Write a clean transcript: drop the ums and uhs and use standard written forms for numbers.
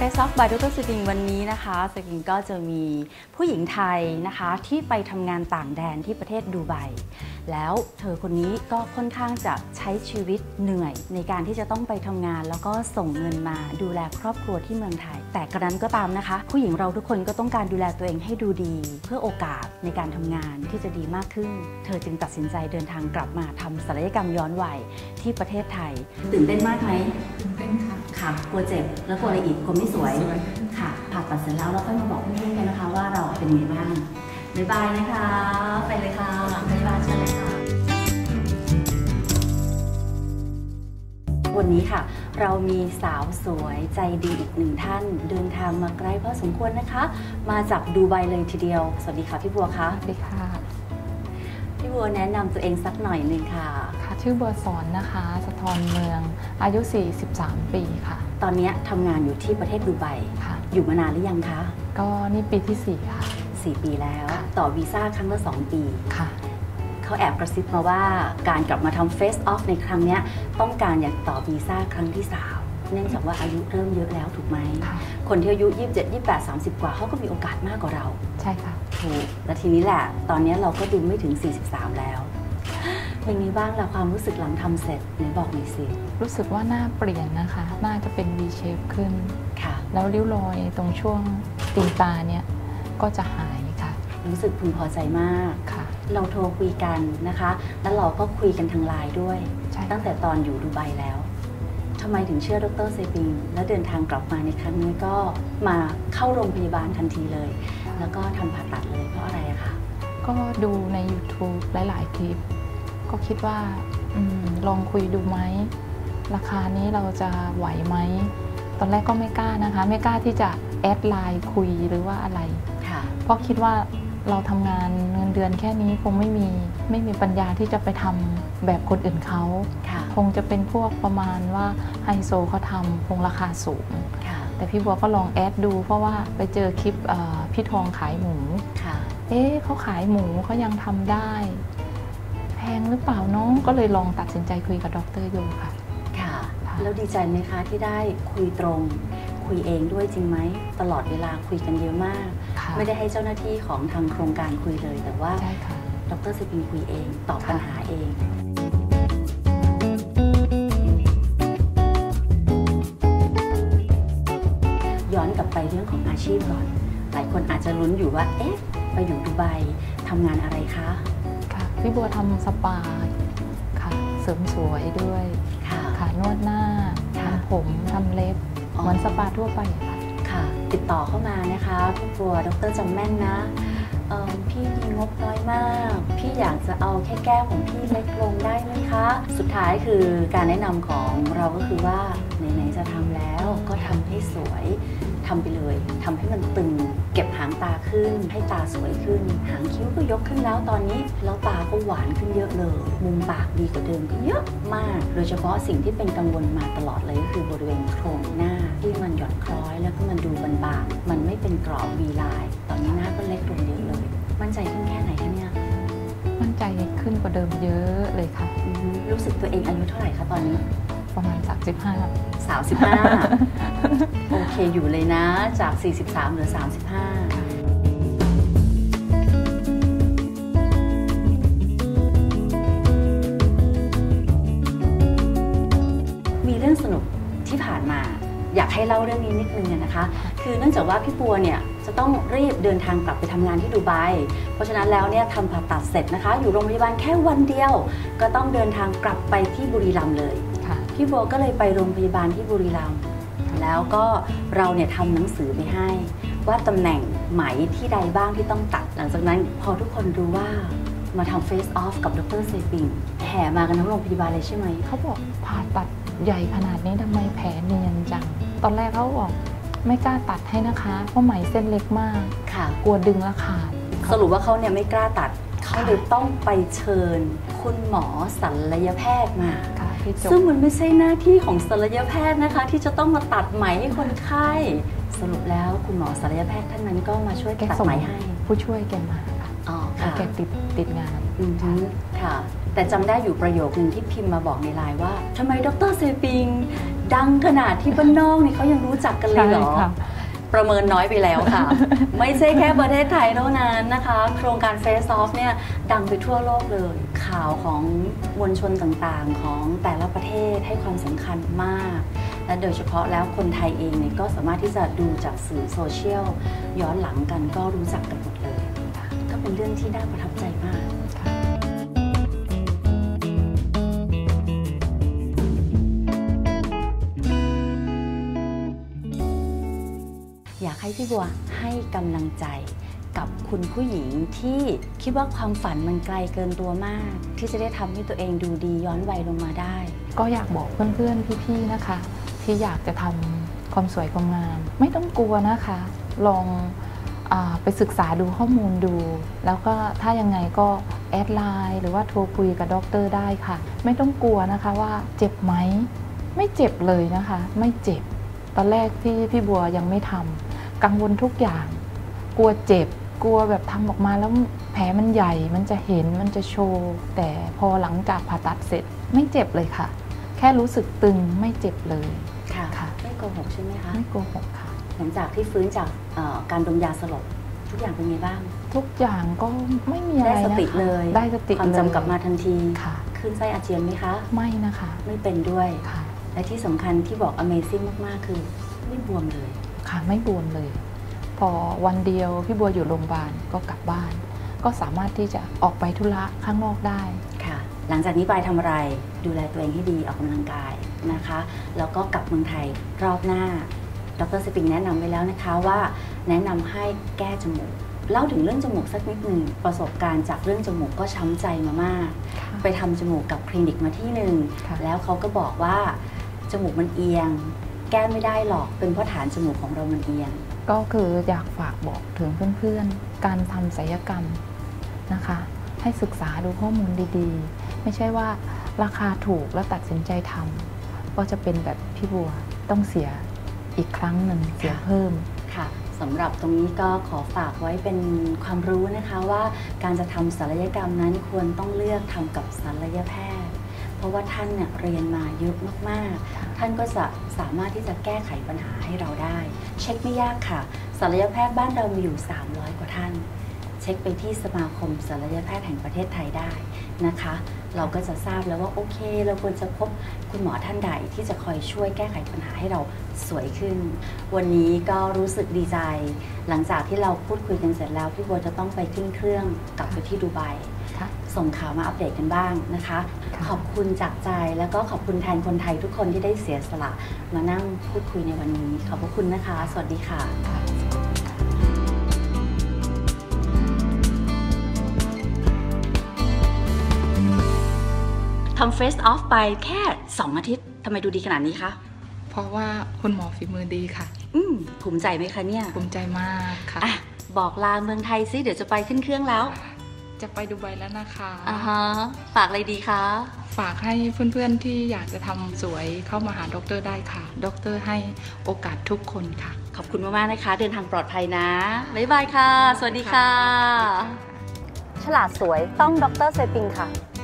Face Off by Dr. Siping วันนี้นะคะสกิงก็จะมีผู้หญิงไทยนะคะที่ไปทำงานต่างแดนที่ประเทศดูไบแล้วเธอคนนี้ก็ค่อนข้างจะใช้ชีวิตเหนื่อยในการที่จะต้องไปทำงานแล้วก็ส่งเงินมาดูแลครอบครัวที่เมืองไทยแต่กระนั้นก็ตามนะคะผู้หญิงเราทุกคนก็ต้องการดูแลตัวเองให้ดูดีเพื่อโอกาสในการทำงานที่จะดีมากขึ้นเธอจึงตัดสินใจเดินทางกลับมาทำศัลยกรรมย้อนวัยที่ประเทศไทยตื่นเต้นมากไหมตื่นเต้นค่ะค่ะกลัวเจ็บแล้วกลัวอะไรอีกกลัวไม่สวยค่ะผ่าตัดเสร็จแล้วเราค่อยมาบอกเพื่อนๆกันนะคะว่าเราเป็นยังไงบ้างบ๊ายบายนะคะไปเลยค่ะบ๊ายบายเชิญเลยค่ะวันนี้ค่ะเรามีสาวสวยใจดีอีกหนึ่งท่านเดินทางมาไกลพอสมควรนะคะมาจากดูไบเลยทีเดียวสวัสดีค่ะพี่บัวคะสวัสดีค่ะพี่บัวแนะนำตัวเองสักหน่อยหนึ่งค่ะค่ะชื่อบัวสอนนะคะสะทรเมืองอายุ43ปีค่ะตอนนี้ทำงานอยู่ที่ประเทศดูไบค่ะอยู่มานานหรือยังคะก็นี่ปีที่4ค่ะ 4 ปีแล้วต่อวีซ่าครั้งละ2 ปีค่ะเขาแอบกระซิบมาว่าการกลับมาทำ Face Off ในครั้งนี้ต้องการอยากต่อวีซ่าครั้งที่3เนื่องจากว่าอายุเริ่มเยอะแล้วถูกไหมคนที่อายุ27 28 30กว่าเขาก็มีโอกาสมากกว่าเราใช่ค่ะถูกและทีนี้แหละตอนนี้เราก็ดูไม่ถึง43แล้วเป็นไงบ้างล่ะความรู้สึกหลังทำเสร็จไหนบอกหน่อยสิรู้สึกว่าหน้าเปลี่ยนนะคะหน้าจะเป็น V shape ขึ้นค่ะแล้วริ้วรอยตรงช่วงตีนตาเนี่ยก็จะหายค่ะรู้สึกพึงพอใจมากค่ะเราโทรคุยกันนะคะแล้วเราก็คุยกันทางไลน์ด้วยตั้งแต่ตอนอยู่ดูไบแล้วทำไมถึงเชื่อดร. เซปิงแล้วเดินทางกลับมาในครั้งนี้ก็มาเข้าโรงพยาบาลทันทีเลยแล้วก็ทำผ่าตัดเลยเพราะอะไรอะคะก็ดูใน YouTube หลายๆคลิปก็คิดว่าลองคุยดูไหมราคานี้เราจะไหวไหมตอนแรกก็ไม่กล้านะคะไม่กล้าที่จะแอดไลน์คุยหรือว่าอะไรเพราะคิดว่าเราทำงานเงินเดือนแค่นี้คงไม่มีปัญญาที่จะไปทำแบบคนอื่นเขาคงจะเป็นพวกประมาณว่าไฮโซเขาทำคงราคาสูงแต่พี่บัวก็ลองแอดดูเพราะว่าไปเจอคลิปพี่ทองขายหมูเขาขายหมูเขายังทำได้แพงหรือเปล่าน้องก็เลยลองตัดสินใจคุยกับดร.โยค่ะแล้วดีใจไหมคะที่ได้คุยตรงคุยเองด้วยจริงไหมตลอดเวลาคุยกันเยอะมากไม่ได้ให้เจ้าหน้าที่ของทางโครงการคุยเลยแต่ว่าดร.เซปิงคุยเองตอบปัญหาเองย้อนกลับไปเรื่องของอาชีพก่อนหลายคนอาจจะลุ้นอยู่ว่าเอ๊ะไปอยู่ดูไบทำงานอะไรคะค่ะพี่บัวทำสปาค่ะเสริมสวยด้วยค่ะนวดหน้าทำผมทำเล็บเหมือนสปาทั่วไปค่ะติดต่อเข้ามานะคะพี่บัวดร.จำแม่นนะพี่มีงบน้อยมากพี่อยากจะเอาแค่แก้มของพี่เล็กลงได้ไหมคะสุดท้ายคือการแนะนำของเราก็คือว่าไหนๆจะทำแล้วก็ทำให้สวยทำไปเลยทำให้มันตึงเก็บหางตาขึ้นให้ตาสวยขึ้นหางคิ้วก็ยกขึ้นแล้วตอนนี้แล้วตาก็หวานขึ้นเยอะเลยมุมปากดีกว่าเดิมก็เยอะมากโดยเฉพาะสิ่งที่เป็นกังวลมาตลอดเลยก็คือบริเวณโครงหน้าที่มันหย่อนคล้อยแล้วก็มันดูบางๆมันไม่เป็นกรอบวีไลน์ตอนนี้หน้าก็เล็กลงเยอะเลยมั่นใจขึ้นแค่ไหนคะเนี่ยมั่นใจขึ้นกว่าเดิมเยอะเลยค่ะรู้สึกตัวเองอายุเท่าไหร่คะตอนนี้ประมาณ35 โอเคอยู่เลยนะจาก43เหลือ35มีเรื่องสนุกที่ผ่านมาอยากให้เล่าเรื่องนี้นิดนึงนะคะคือเนื่องจากว่าพี่บัวเนี่ยจะต้องรีบเดินทางกลับไปทำงานที่ดูไบเพราะฉะนั้นแล้วเนี่ยทำผ่าตัดเสร็จนะคะอยู่โรงพยาบาลแค่วันเดียวก็ต้องเดินทางกลับไปที่บุรีรัมย์เลยพี่บัวก็เลยไปโรงพยาบาลที่บุรีรัมย์แล้วก็เราเนี่ยทำหนังสือไปให้ว่าตำแหน่งไหมที่ใดบ้างที่ต้องตัดหลังจากนั้นพอทุกคนรู้ว่ามาทำ Face Off กับดร.เซปิงแห่มากันทั้งโรงพยาบาลเลยใช่ไหมเขาบอกผ่าตัดใหญ่ขนาดนี้ทำไมแผลเนียนจังตอนแรกเขาบอกไม่กล้าตัดให้นะคะเพราะไหมเส้นเล็กมากกลัวดึงแล้วขาดสรุปว่าเขาเนี่ยไม่กล้าตัดเขาเลยต้องไปเชิญคุณหมอศัลยแพทย์มาซึ่งมันไม่ใช่หน้าที่ของศัลยแพทย์นะคะที่จะต้องมาตัดไหมให้คนไข้สรุปแล้วคุณหมอศัลยแพทย์ท่านนั้นก็มาช่วยตัดไหมให้ผู้ช่วยแกมาแกติดงานค่ะแต่จำได้อยู่ประโยคนึงที่พิมพ์มาบอกในไลน์ว่าทำไมดร.เซปิงดังขนาดที่บ้านนอกนี่เขายังรู้จักกันเลยเหรอใช่ค่ะประเมินน้อยไปแล้วค่ะ ไม่ใช่แค่ประเทศไทยเท่านั้นนะคะ โครงการ Face Off เนี่ยดังไปทั่วโลกเลย ข่าวของมวลชนต่างๆ ของแต่ละประเทศให้ความสำคัญมาก และโดยเฉพาะแล้วคนไทยเองเนี่ยก็สามารถที่จะดูจากสื่อโซเชียลย้อนหลังกันก็รู้จักกันหมดเลยก็เป็นเรื่องที่น่าประทับใจมาก อยากให้พี่บัวให้กำลังใจกับคุณผู้หญิงที่คิดว่าความฝันมันไกลเกินตัวมาก ที่จะได้ทำให้ตัวเองดูดีย้อนวัยลงมาได้ก็อยากบอกเพื่อนๆพี่ๆนะคะ ที่อยากจะทำความสวยความงามไม่ต้องกลัวนะคะ ลองไปศึกษาดูข้อมูลดู แล้วก็ถ้ายังไงก็แอดไลน์หรือว่าโทรคุยกับด็อกเตอร์ได้ค่ะ ไม่ต้องกลัวนะคะว่าเจ็บไหมไม่เจ็บเลยนะคะ ไม่เจ็บตอนแรกที่พี่บัวยังไม่ทำกังวลทุกอย่างกลัวเจ็บกลัวแบบทำออกมาแล้วแผลมันใหญ่มันจะเห็นมันจะโชว์แต่พอหลังจากผ่าตัดเสร็จไม่เจ็บเลยค่ะ แค่รู้สึกตึงไม่เจ็บเลยค่ะ ไม่โกหกใช่ไหมคะไม่โกหกค่ะหลังจากที่ฟื้นจากการดมยาสลบทุกอย่างเป็นไงบ้างทุกอย่างก็ไม่มีอะไรได้นะคะสติเลยได้สติความจำกลับมาทันทีค่ะคลื่นไส้อาเจียนไหมคะไม่นะคะไม่เป็นด้วยค่ะและที่สำคัญที่บอก Amazing มากๆคือไม่บวมเลยค่ะไม่บวมเลย พอวันเดียวพี่บัวอยู่โรงพยาบาลก็กลับบ้าน ก็สามารถที่จะออกไปธุระข้างนอกได้ค่ะ หลังจากนี้ไปทำอะไรดูแลตัวเองให้ดีออกกำลังกายนะคะ แล้วก็กลับเมืองไทยรอบหน้าดร.สปริงแนะนำไว้แล้วนะคะว่าแนะนำให้แก้จมูกเล่าถึงเรื่องจมูกสักนิดหนึ่งประสบการณ์จากเรื่องจมูกก็ช้ำใจมามาก ไปทำจมูกกับคลินิกมาที่หนึ่งค่ะแล้วเขาก็บอกว่าจมูกมันเอียง แก้ไม่ได้หรอกเป็นเพราะฐานจมูกของเรามันเอียงก็คืออยากฝากบอกถึงเพื่อนๆการทำศัลยกรรมนะคะ ให้ศึกษาดูข้อมูลดีๆ ไม่ใช่ว่าราคาถูกแล้วตัดสินใจทำก็จะเป็นแบบพี่บัวต้องเสียอีกครั้งหนึ่งเสียเพิ่มค่ะสำหรับตรงนี้ก็ขอฝากไว้เป็นความรู้นะคะว่าการจะทำศัลยกรรมนั้นควรต้องเลือกทำกับศัลยแพทย์ เพราะว่าท่านเนี่ยเรียนมาเยอะมากๆ ท่านก็จะสามารถที่จะแก้ไขปัญหาให้เราได้ เช็คไม่ยากค่ะศัลยแพทย์บ้านเรามีอยู่ 300 กว่าท่าน เช็คไปที่สมาคมศัลยแพทย์แห่งประเทศไทยได้นะคะ เราก็จะทราบแล้วว่าโอเค เราควรจะพบคุณหมอท่านใดที่จะคอยช่วยแก้ไขปัญหาให้เราสวยขึ้น วันนี้ก็รู้สึกดีใจ หลังจากที่เราพูดคุยกันเสร็จแล้วพี่บัวจะต้องไปขึ้นเครื่องกลับไปที่ดูไบค่ะส่งข่าวมาอัปเดตกันบ้างนะคะค่ะขอบคุณจากใจแล้วก็ขอบคุณแทนคนไทยทุกคนที่ได้เสียสละมานั่งพูดคุยในวันนี้ขอบพระคุณนะคะ สวัสดีค่ะ ทำ Face Off ไปแค่ 2 อาทิตย์ทำไมดูดีขนาดนี้คะเพราะว่าคุณหมอฝีมือดีค่ะภูมิใจไหมคะเนี่ยภูมิใจมากค่ะอ่ะบอกลาเมืองไทยซิเดี๋ยวจะไปขึ้นเครื่องแล้วจะไปดูไบแล้วนะคะฮะฝากอะไรดีคะฝากให้เพื่อนๆที่อยากจะทำสวยเข้ามาหาด็อกเตอร์ได้ค่ะด็อกเตอร์ให้โอกาสทุกคนค่ะขอบคุณมากๆนะคะ เดินทางปลอดภัยนะ บ๊ายบายค่ะ สวัสดีค่ะ ฉลาดสวยต้องดร. เซปิงค่ะ